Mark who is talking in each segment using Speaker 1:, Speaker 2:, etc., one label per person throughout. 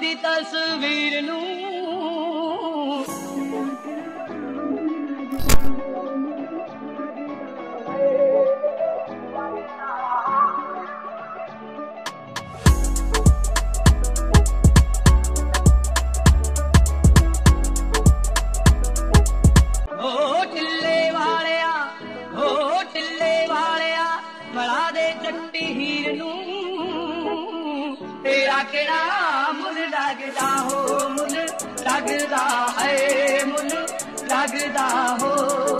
Speaker 1: दी तस्वीर नू बड़ा दे चट्टी हीर नू तेरा केड़ा मुल लगदा हो, मुल लगदा है, मुल लगदा हो।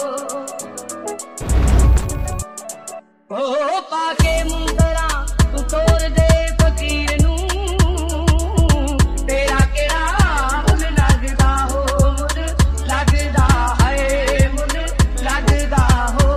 Speaker 1: ओ पाके मुंदरा तू तोड़ दे फकीर नू तेरा केड़ा मुल लगदा हो, मुल लगदा है, मुल लगदा हो।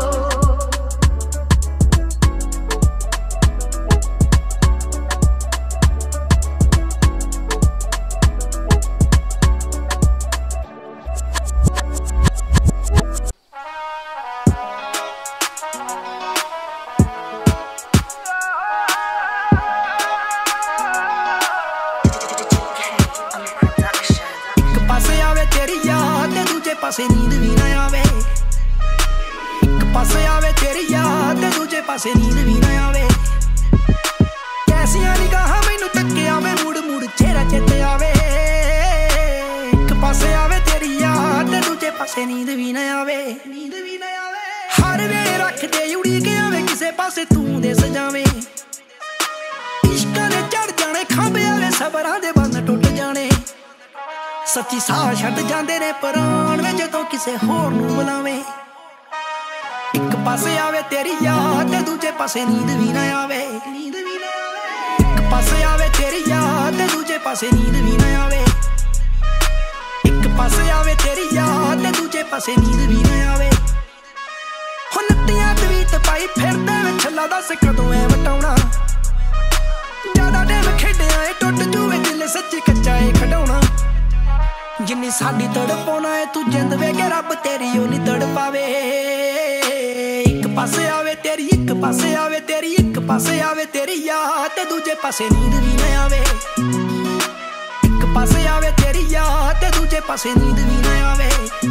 Speaker 2: पासे नींद भी ना आवे, एक पासे आवे तेरी याद दूजे पासे नींद भी ना आवे। कैसियां निगाहां मैनू तके आवे, मुड़ मुड़ चेहरा चेते आवे। एक पासे आवे तेरी याद दूजे पासे नींद भी ना आवे, नींद भी ना आवे। हर वेले रख दे उड़ी के आवे किसे पासे तू दे सजावे। इश्कां दे चढ़ जाने खांबे आवे, सबरां दे बंध टुट जाने। सच्ची साह छड्ड जांदे ने प्राण वे जदों किसे होर नूं बुलावे। एक पासे आवे तेरी याद दूजे पासे नींद भी ना आवे, नींद भी ना आवे। एक पासे आवे तेरी याद दूजे पासे नींद भी ना आवे। एक पासे आवे तेरी याद दूजे पासे नींद भी ना आवे। हो नत्तियां तवीत पाई फिरदे वे छल्ला दस कदों ऐ वटाउणा। ज्यादा टाइम खेडिया ए टुट जूवे दिल सच्ची कच्चा ए खडाउणा। जिन्नी साडी तड़पाउणा है तू जिंद वे के रब तेरी ओ नी तड़पावे। एक पासे आवे तेरी, एक पासे आवे तेरी, एक पासे आवे तेरी याद दूजे पासे नींद भी ना आवे। एक पासे आवे तेरी याद दूजे पासे नींद भी ना आवे।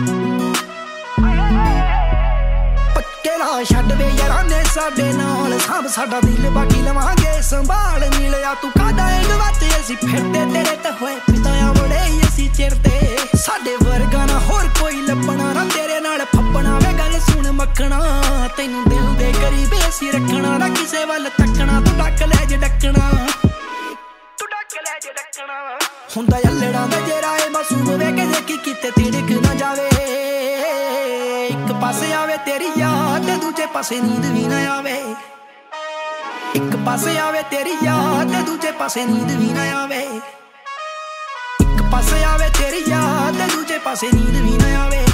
Speaker 2: पक्के ला छड्ड वे यारां ने साडे नाल, सब साडा दिल बाकी लवांगे संभाल। मिलिया तू कादा एंड वच असीं फिरदे तेरे ते होए पिताया बड़े असीं चिरदे। साडे वर्गा ना होर कोई लभना ना, तेरे नाल फप्पना वे गल सुन मक्खना। तैनू दिल दे करीब असीं रखना ना, किसे वल तकना तू डक लै जे डकना, तू डक लै जे डकना। हुंदा अल्लड़ा दा जेरा ए मासूम वे के देखी किते तिड़क ना जावे। एक पासे आवे तेरी याद दूजे पासे नींद भी ना आवे। एक पासे आवे तेरी याद दूजे पासे नींद भी ना आवे। एक पासे आवे तेरी याद दूजे पासे नींद भी ना आवे।